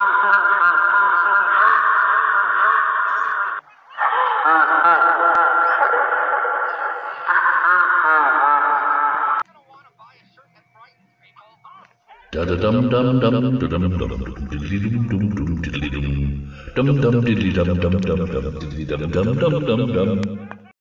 Da da dum dum dum dum dum dum diddly dum dum dum diddly dum dum dum diddly dum dum dum dum diddly dum dum dum dum dum.